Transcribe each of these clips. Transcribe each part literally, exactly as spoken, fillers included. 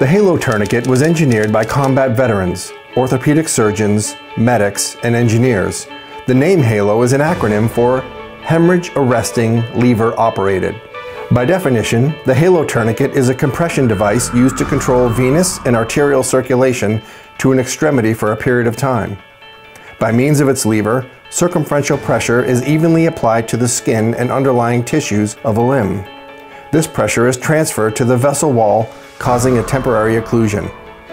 The HALO Tourniquet was engineered by combat veterans, orthopedic surgeons, medics, and engineers. The name HALO is an acronym for Hemorrhage Arresting Lever Operated. By definition, the HALO Tourniquet is a compression device used to control venous and arterial circulation to an extremity for a period of time. By means of its lever, circumferential pressure is evenly applied to the skin and underlying tissues of a limb. This pressure is transferred to the vessel wall, causing a temporary occlusion.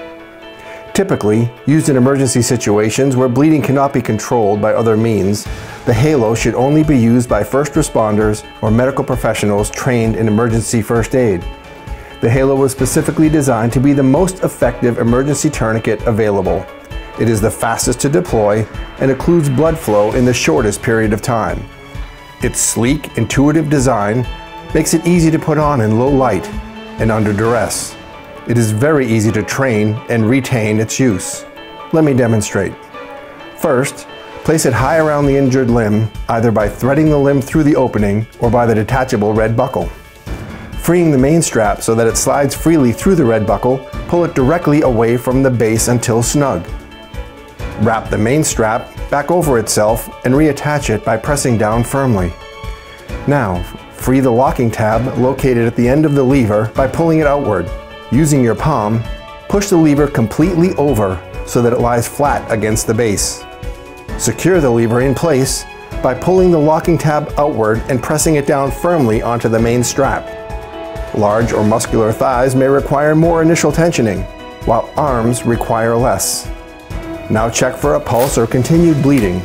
Typically, used in emergency situations where bleeding cannot be controlled by other means, the HALO should only be used by first responders or medical professionals trained in emergency first aid. The HALO was specifically designed to be the most effective emergency tourniquet available. It is the fastest to deploy and occludes blood flow in the shortest period of time. Its sleek, intuitive design makes it easy to put on in low light and under duress. It is very easy to train and retain its use. Let me demonstrate. First, place it high around the injured limb, either by threading the limb through the opening or by the detachable red buckle. Freeing the main strap so that it slides freely through the red buckle, pull it directly away from the base until snug. Wrap the main strap back over itself and reattach it by pressing down firmly. Now, free the locking tab located at the end of the lever by pulling it outward. Using your palm, push the lever completely over so that it lies flat against the base. Secure the lever in place by pulling the locking tab outward and pressing it down firmly onto the main strap. Large or muscular thighs may require more initial tensioning, while arms require less. Now check for a pulse or continued bleeding.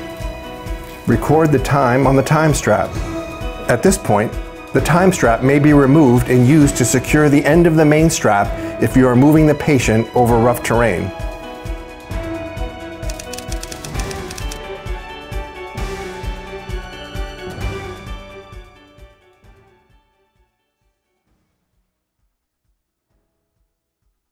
Record the time on the time strap. At this point, the time strap may be removed and used to secure the end of the main strap if you are moving the patient over rough terrain.